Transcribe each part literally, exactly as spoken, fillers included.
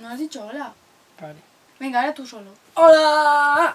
No has dicho hola. Vale. Venga, ahora tú solo. ¡Hola!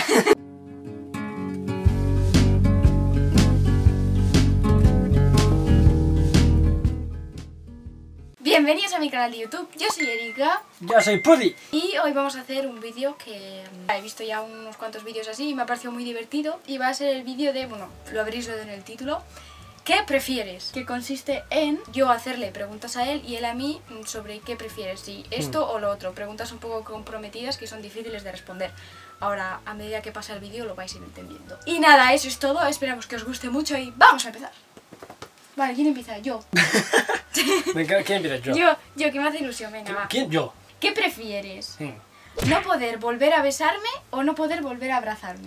Bienvenidos a mi canal de YouTube, yo soy Erika. Yo soy Pudi. Y hoy vamos a hacer un vídeo que he visto ya unos cuantos vídeos así y me ha parecido muy divertido. Y va a ser el vídeo de, bueno, lo habréis leído en el título, ¿qué prefieres? Que consiste en yo hacerle preguntas a él y él a mí sobre qué prefieres, si esto mm. o lo otro. Preguntas un poco comprometidas que son difíciles de responder. Ahora, a medida que pasa el vídeo lo vais a ir entendiendo. Y nada, eso es todo, esperamos que os guste mucho y ¡vamos a empezar! Vale, ¿quién empieza? Yo. Venga, ¿quién empieza? Yo. Yo, yo, que me hace ilusión, venga, va. ¿Quién? Yo. ¿Qué prefieres? Sí. ¿No poder volver a besarme o no poder volver a abrazarme?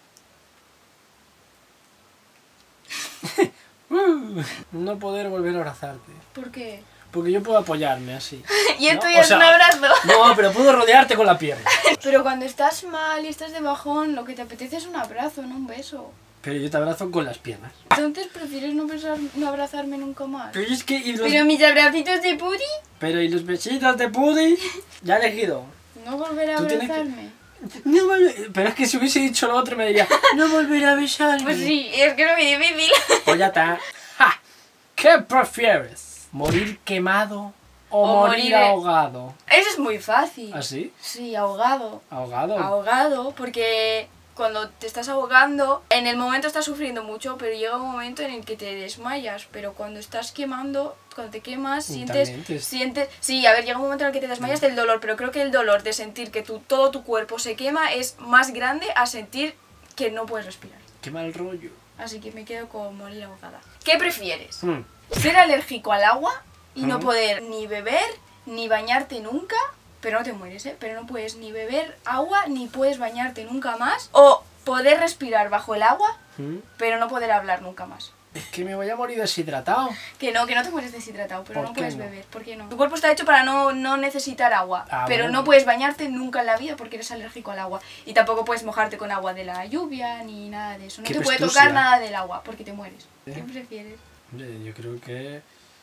uh, no poder volver a abrazarte. ¿Por qué? Porque yo puedo apoyarme así. Y esto ¿no? ya O es sea, un abrazo. No, pero puedo rodearte con la pierna. Pero cuando estás mal y estás de bajón, lo que te apetece es un abrazo, no un beso. Pero yo te abrazo con las piernas. Entonces, ¿prefieres no, besar, no abrazarme nunca más? Pero es que... ¿y los... Pero mis abracitos de Pudi? Pero ¿y los besitos de Pudi? Ya he elegido. No volver a abrazarme. Que... No volver... Pero es que si hubiese dicho lo otro me diría, no volver a besarme. Pues sí, es que es muy difícil. Pues ya está. ¡Ja! ¿Qué prefieres? ¿Morir quemado o, o morir, morir ahogado? Eso es muy fácil. ¿Ah, sí? Sí, ahogado. ¿Ahogado? Ahogado, porque... Cuando te estás ahogando, en el momento estás sufriendo mucho, pero llega un momento en el que te desmayas. Pero cuando estás quemando, cuando te quemas, sientes... Te... sientes Sí, a ver, llega un momento en el que te desmayas del dolor, pero creo que el dolor de sentir que tu, todo tu cuerpo se quema es más grande a sentir que no puedes respirar. Qué mal rollo. Así que me quedo con morir ahogada. ¿Qué prefieres? Hmm. ¿Ser alérgico al agua y hmm. no poder ni beber ni bañarte nunca? Pero no te mueres, ¿eh? Pero no puedes ni beber agua, ni puedes bañarte nunca más. O poder respirar bajo el agua, ¿Mm? pero no poder hablar nunca más. Es que me voy a morir deshidratado. Que no, que no te mueres deshidratado, pero no puedes no? beber. ¿Por qué no? Tu cuerpo está hecho para no, no necesitar agua. Ah, pero bueno. no puedes bañarte nunca en la vida porque eres alérgico al agua. Y tampoco puedes mojarte con agua de la lluvia, ni nada de eso. No te puede tocar nada del agua porque te mueres. ¿Eh? ¿Qué prefieres? Yo creo que...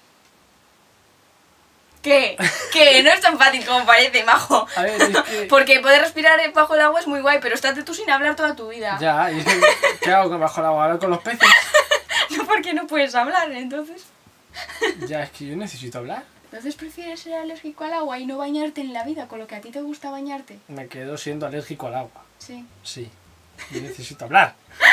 ¿Qué? ¿Qué? No es tan fácil como parece, majo. A ver, es que... Porque poder respirar bajo el agua es muy guay, pero estate tú sin hablar toda tu vida. Ya, y es que, ¿qué hago con bajo el agua? ¿Hablar con los peces? No, porque no puedes hablar, entonces. Ya, es que yo necesito hablar. Entonces prefieres ser alérgico al agua y no bañarte en la vida con lo que a ti te gusta bañarte. Me quedo siendo alérgico al agua. Sí. Sí. Yo necesito hablar.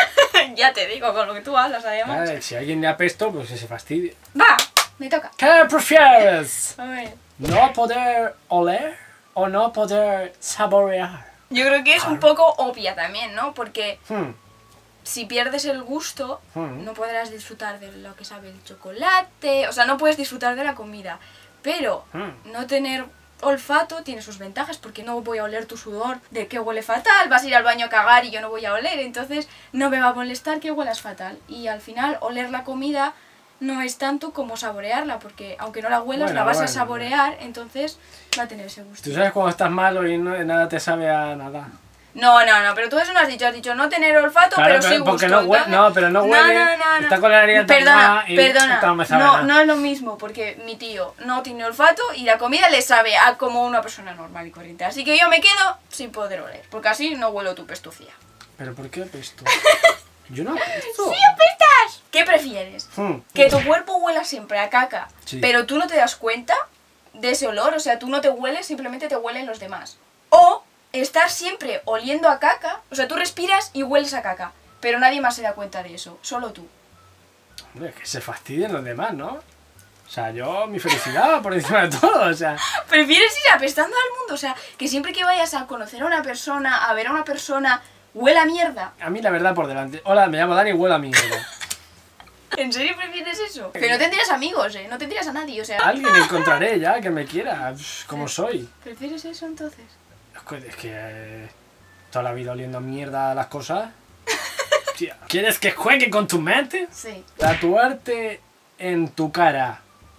Ya te digo, con lo que tú hablas, además. Ver, si a alguien le apesto, pues que se fastidie. ¡Va! Me toca. ¿Qué prefieres? A ver. ¿No poder oler o no poder saborear? Yo creo que es un poco obvia también, ¿no? Porque hmm. si pierdes el gusto, hmm. no podrás disfrutar de lo que sabe el chocolate. O sea, no puedes disfrutar de la comida. Pero hmm. no tener olfato tiene sus ventajas, porque no voy a oler tu sudor de que huele fatal, vas a ir al baño a cagar y yo no voy a oler, entonces no me va a molestar que huelas fatal. Y al final, oler la comida no es tanto como saborearla, porque aunque no la huelas, bueno, la vas bueno, a saborear, bueno. entonces va a tener ese gusto. Tú sabes cuando estás malo y no, nada te sabe a nada. No, no, no, pero tú eso no has dicho, has dicho no tener olfato, claro, pero, pero sí gusto. Porque no, huele, no, pero no huele, no, no, no, está no. con la nariz Perdona, y perdona, me sabe no, nada. no es lo mismo, porque mi tío no tiene olfato y la comida le sabe a como una persona normal y corriente. Así que yo me quedo sin poder oler, porque así no huelo tu pestucía. ¿Pero por qué apesto? Yo no apesto. ¡Sí apestas! ¿Qué prefieres? Hmm. Que tu cuerpo huela siempre a caca, sí. pero tú no te das cuenta de ese olor, o sea, tú no te hueles, simplemente te huelen los demás. O estar siempre oliendo a caca, o sea, tú respiras y hueles a caca, pero nadie más se da cuenta de eso, solo tú. Hombre, que se fastidien los demás, ¿no? O sea, yo, mi felicidad por encima de todo, o sea... ¿Prefieres ir apestando al mundo? O sea, que siempre que vayas a conocer a una persona, a ver a una persona, huela a mierda. A mí la verdad por delante. Hola, me llamo Dani y huelo a mierda. ¿En serio prefieres eso? Que no tendrías amigos, ¿eh? No tendrías a nadie, o sea... Alguien encontraré ya que me quiera, como soy. ¿Prefieres eso entonces? Es que eh, toda la vida oliendo a mierda las cosas. Tía, ¿quieres que juegue con tu mente? Sí. Tatuarte en tu cara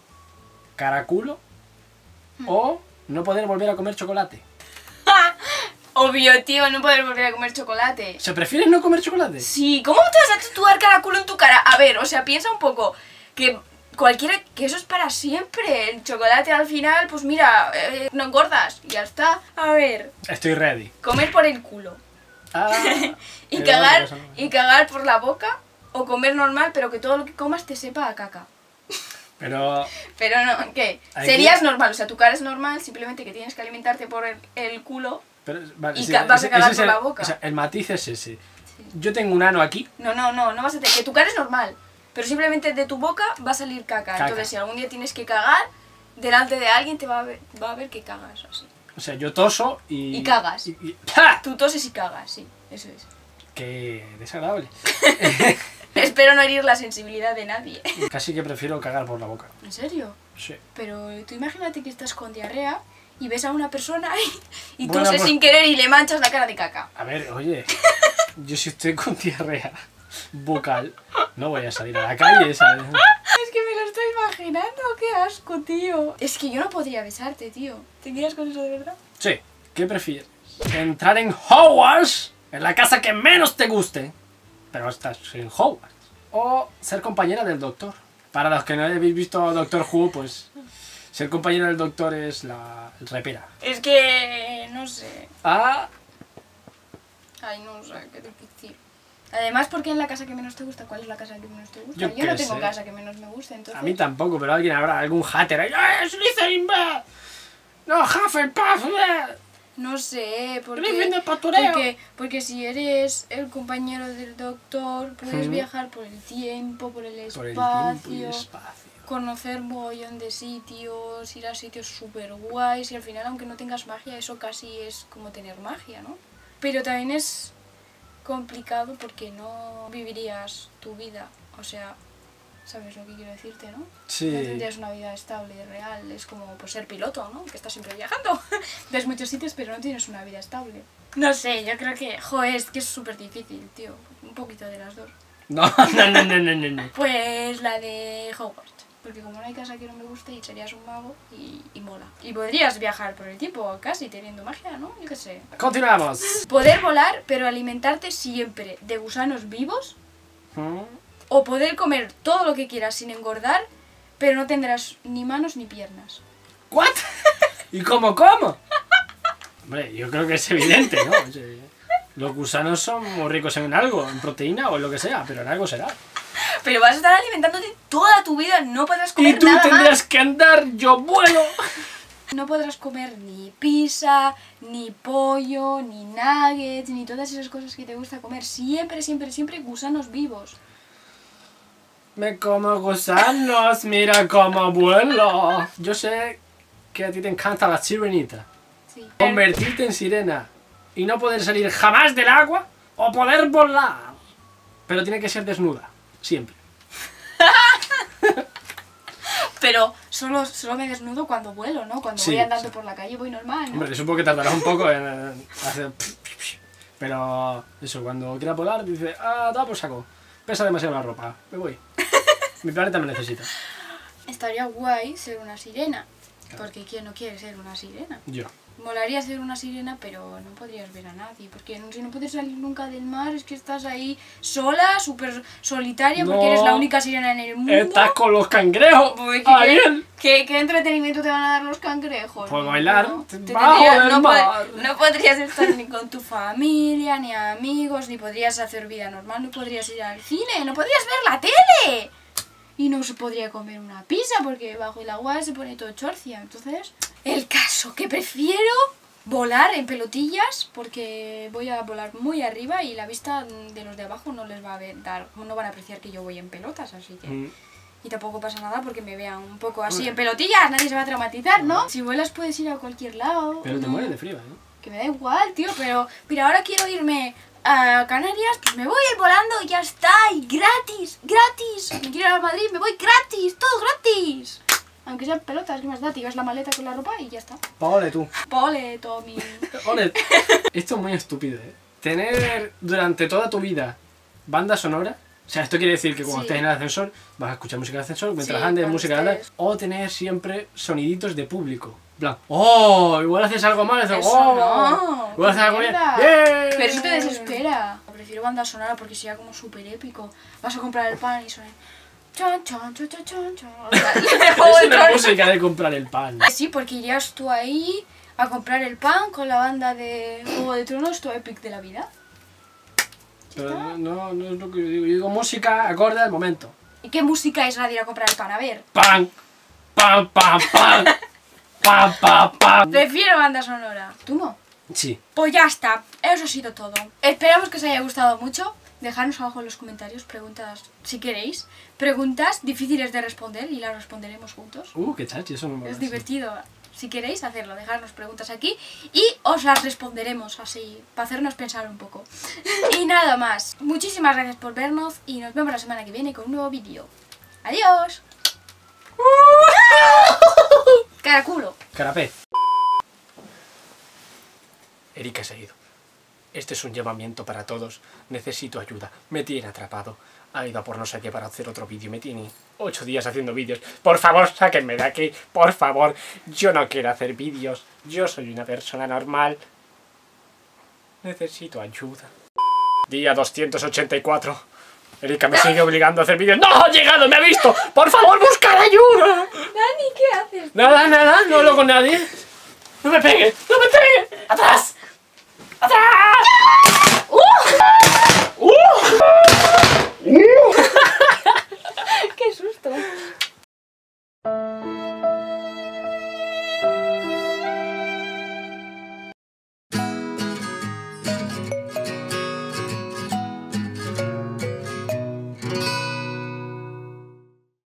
caraculo hmm. o no poder volver a comer chocolate. Obvio, tío, no poder volver a comer chocolate. ¿Se prefieres no comer chocolate? Sí, ¿cómo te vas a tatuar caraculo en tu cara? A ver, o sea, piensa un poco que Cualquiera, que eso es para siempre. El chocolate al final, pues mira, eh, no engordas y ya está. A ver, Estoy ready. comer por el culo Ah, y pero cagar eso no. y cagar por la boca, o comer normal pero que todo lo que comas te sepa a caca. Pero Pero no, ¿qué? Hay Serías que- normal, o sea, tu cara es normal, simplemente que tienes que alimentarte por el, el culo. Pero, vale, Y sí, ca- vas a ese- cagar ese es por el- la boca. o sea, el matiz es ese. Sí. Yo tengo un ano aquí. No, no, no, no vas a tener, que tu cara es normal, pero simplemente de tu boca va a salir caca. Caca. Entonces, si algún día tienes que cagar, delante de alguien te va a ver, va a ver que cagas así. O sea, yo toso y... Y cagas. y- y- ¡Ja! Tú toses y cagas, sí, eso es. Qué desagradable. Espero no herir la sensibilidad de nadie. Casi que prefiero cagar por la boca. ¿En serio? Sí. Pero tú imagínate que estás con diarrea y ves a una persona y, y Bueno, toses pues- sin querer y le manchas la cara de caca. A ver, oye, yo si estoy con diarrea bucal, no voy a salir a la calle, ¿sabes? Es que me lo estoy imaginando, qué asco, tío. Es que yo no podría besarte, tío. ¿Te quedas con eso de verdad? Sí, ¿qué prefieres? ¿Entrar en Hogwarts, en la casa que menos te guste, pero estás en Hogwarts? ¿O ser compañera del doctor? Para los que no habéis visto Doctor Who, pues ser compañera del doctor es la repera. Es que... no sé. Ah, Ay, no sé, qué difícil. Además, ¿por qué en la casa que menos te gusta? ¿Cuál es la casa que menos te gusta? Yo Yo, qué no tengo sé. casa que menos me guste, entonces... a mí tampoco, pero alguien habrá, algún hater ahí. ¡Eh, Slytherin, va! ¡No, Hufflepuff, va! No sé, porque... Gryffindor pastoreo. Porque, porque si eres el compañero del doctor, puedes Ujú. viajar por el tiempo, por el Por el espacio, tiempo y el espacio. conocer un mogollón de sitios, ir a sitios súper guays y al final, aunque no tengas magia, eso casi es como tener magia, ¿no? Pero también es complicado porque no vivirías tu vida, o sea, ¿sabes lo que quiero decirte, no? Sí. No tendrías una vida estable, real, es como pues, ser piloto, ¿no? Que estás siempre viajando, ves muchos sitios pero no tienes una vida estable. No sé, yo creo que, joder, es que es súper difícil, tío, un poquito de las dos. No, no, no, no, no, no, no. Pues la de Hogwarts. Porque como no hay casa que no me guste y serías un mago y, y mola. Y podrías viajar por el tiempo casi teniendo magia, ¿no? Yo qué sé. Continuamos. Poder volar pero alimentarte siempre de gusanos vivos. ¿Mm? O poder comer todo lo que quieras sin engordar pero no tendrás ni manos ni piernas. ¿What? ¿Y cómo, cómo? Hombre, yo creo que es evidente, ¿no? O sea, los gusanos son muy ricos en algo, en proteína o en lo que sea, pero en algo será. Pero vas a estar alimentándote toda tu vida, no podrás Y comer tú nada tendrás más. que andar, yo vuelo. No podrás comer ni pizza, ni pollo, ni nuggets, ni todas esas cosas que te gusta comer. Siempre, siempre, siempre gusanos vivos. Me como gusanos, mira cómo vuelo. Yo sé que a ti te encanta la sirenita. Sí. Convertirte en sirena y no poder salir jamás del agua o poder volar. Pero tiene que ser desnuda, siempre. Pero solo, solo me desnudo cuando vuelo, ¿no? Cuando Sí, voy andando sí. por la calle voy normal, ¿no? Hombre, supongo que tardará un poco en en hacer... Pero eso, cuando quiera volar, dice, ah, da por saco. Pesa demasiado la ropa, me voy. Mi planeta me necesita. Estaría guay ser una sirena. Porque ¿quién no quiere ser una sirena? Yo. Molaría ser una sirena, pero no podrías ver a nadie. Porque no- si no puedes salir nunca del mar, es que estás ahí sola, súper solitaria, porque No. eres la única sirena en el mundo. Estás con los cangrejos. Uy, Ariel. ¿Qué, ¿Qué entretenimiento te van a dar los cangrejos? Pues No, bailar no. Te bajo tendría- del no, mar. pod- no podrías estar ni con tu familia, ni amigos, ni podrías hacer vida normal, no podrías ir al cine, no podrías ver la tele. Y no se podría comer una pizza porque bajo el agua se pone todo chorcia. Entonces, el caso que prefiero volar en pelotillas porque voy a volar muy arriba y la vista de los de abajo no les va a ver, dar, no van a apreciar que yo voy en pelotas, así que... Mm. Y tampoco pasa nada porque me vean un poco así en pelotillas, nadie se va a traumatizar, ¿no? Si vuelas puedes ir a cualquier lado. Pero te no- mueres de frío, ¿eh? Que me da igual, tío, pero mira, ahora quiero irme a Canarias, pues me voy a ir volando y ya está, y gratis, gratis. Me quiero ir a Madrid, me voy gratis, todo gratis. Aunque sean pelotas, ¿qué más da? Te llevas la maleta con la ropa y ya está. Ole tú. Pole, Tommy. Ole. Esto es muy estúpido, ¿eh? Tener durante toda tu vida banda sonora. O sea, esto quiere decir que cuando Sí. estés en el ascensor vas a escuchar música de ascensor, mientras Sí, andes cuando música de estés- o tener siempre soniditos de público. En plan, ¡oh! Igual haces algo mal, haces Eso ¡oh! no, Igual haces algo bien. mierda. ¡Yeah! Pero eso te desespera. Prefiero banda sonora porque sería como súper épico. Vas a comprar el pan y suena... Chon, chon, chon, chon, chon, chon. Es una música de comprar el pan. Sí, porque irías tú ahí a comprar el pan con la banda de Juego de Tronos, tu epic de la vida. Pero no, no, no es lo que yo digo. Yo digo música acorde al momento. ¿Y qué música es la de ir a comprar el pan? A ver. Pan, pan, pan, pan. Pam, pam, pam. Prefiero banda sonora. ¿Tú no? Sí. Pues ya está. Eso ha sido todo. Esperamos que os haya gustado mucho. Dejadnos abajo en los comentarios preguntas, si queréis. Preguntas difíciles de responder y las responderemos juntos. Uh, qué chachi, eso no me Es parece. divertido. Si queréis hacerlo, dejadnos preguntas aquí y os las responderemos así, para hacernos pensar un poco. Y nada más. Muchísimas gracias por vernos y nos vemos la semana que viene con un nuevo vídeo. ¡Adiós! Caraculo. Carapé. Erika se ha ido. Este es un llamamiento para todos. Necesito ayuda. Me tiene atrapado. Ha ido a por no sé qué para hacer otro vídeo. Me tiene ocho días haciendo vídeos. Por favor, sáquenme de aquí. Por favor. Yo no quiero hacer vídeos. Yo soy una persona normal. Necesito ayuda. Día doscientos ochenta y cuatro. Erika me sigue obligando a hacer vídeos. ¡No! ¡Ha llegado! ¡Me ha visto! ¡Por favor, busca ayuda! Dani, ¿qué haces? Nada, nada. No hablo con nadie. ¡No me pegue! ¡No me pegue! ¡Atrás! ¡Atrás!